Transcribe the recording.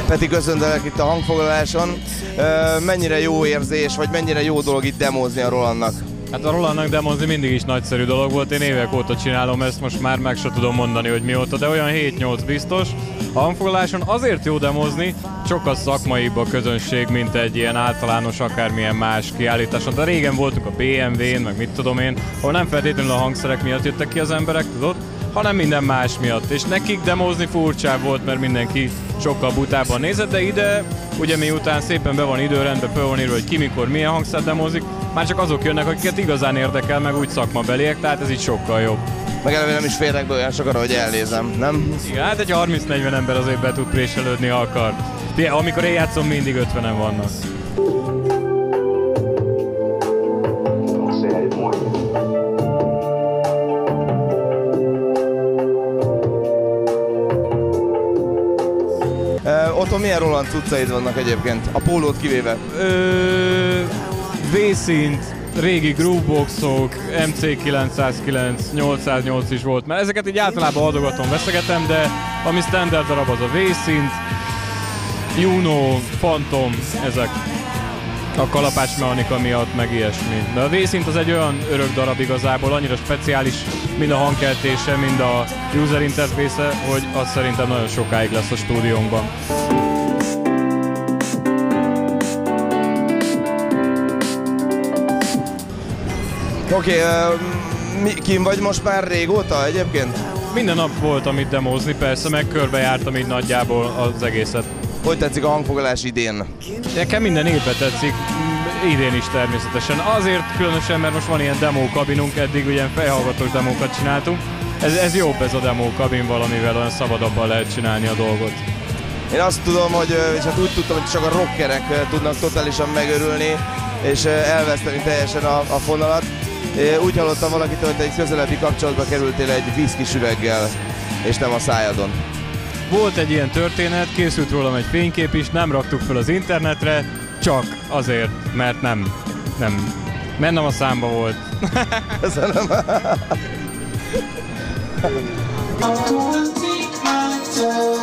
Peti, köszöntelek itt a hangfoglaláson. Mennyire jó érzés, vagy mennyire jó dolog itt demózni a Rolandnak? Hát a Rolandnak demozni mindig is nagyszerű dolog volt, én évek óta csinálom ezt, most már meg se tudom mondani, hogy mióta, de olyan 7-8 biztos. A hangfoglaláson azért jó demozni, sokkal szakmaibb a közönség, mint egy ilyen általános akármilyen más kiállításon. De régen voltunk a BMW-n, meg mit tudom én, ahol nem feltétlenül a hangszerek miatt jöttek ki az emberek, tudod, hanem minden más miatt. És nekik demozni furcsább volt, mert mindenki sokkal butábban nézett, de ide, ugye miután szépen be van időrendben, föl van írva, hogy ki mikor milyen hangszer demozik, már csak azok jönnek, akiket igazán érdekel, meg úgy szakmabeliek, tehát ez így sokkal jobb. Meg eleve nem is férnek be olyan sokan, hogy elnézem, nem? Igen, hát egy 30-40 ember azért be tud préselődni, ha akar. De amikor én játszom, mindig 50-en vannak. Otthon milyen Roland cuccaid vannak egyébként? A pólót kivéve? V-szint, régi grooveboxok, MC909, 808 is volt, mert ezeket így általában adogatom, veszegetem, de ami standard darab az a V-szint, Juno, Phantom, ezek a kalapácsmechanika miatt, meg ilyesmi. De a V-szint az egy olyan örök darab igazából, annyira speciális, mind a hangkeltése, mind a user interface-e, hogy az szerintem nagyon sokáig lesz a stúdiónkban. Oké, kim vagy most már régóta egyébként? Minden nap volt, amit demózni, persze, meg körbejártam így nagyjából az egészet. Hogy tetszik a hangfoglalás idén? Nekem minden évben tetszik, idén is természetesen. Azért különösen, mert most van ilyen demókabinunk, eddig ugye fejhallgatós demókat csináltunk. Ez jobb ez a demókabin, valamivel olyan szabadabban lehet csinálni a dolgot. Én azt tudom, és hát úgy tudtam, hogy csak a rockerek tudnak totálisan megörülni, és elveszteni teljesen a fonalat. Úgy hallottam valakitől, hogy egy közelebbi kapcsolatba kerültél egy viszkis üveggel, és nem a szájadon. Volt egy ilyen történet, készült rólam egy fénykép is, nem raktuk fel az internetre, csak azért, mert nem a számba volt. Köszönöm.